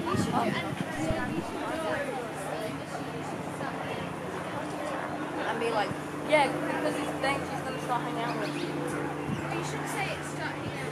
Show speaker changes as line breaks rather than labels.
And be like, yeah, because then she's going to start hanging out with you.
You should say it's start hanging out.